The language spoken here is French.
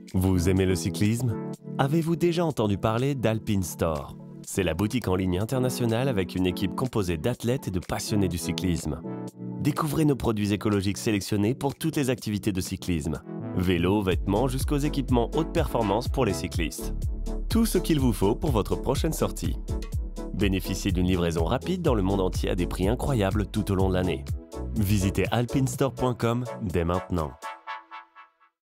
Vous aimez le cyclisme? Avez-vous déjà entendu parler d'Alpine Store? C'est la boutique en ligne internationale avec une équipe composée d'athlètes et de passionnés du cyclisme. Découvrez nos produits écologiques sélectionnés pour toutes les activités de cyclisme. Vélo, vêtements jusqu'aux équipements haute performance pour les cyclistes. Tout ce qu'il vous faut pour votre prochaine sortie. Bénéficiez d'une livraison rapide dans le monde entier à des prix incroyables tout au long de l'année. Visitez alpinestore.com dès maintenant.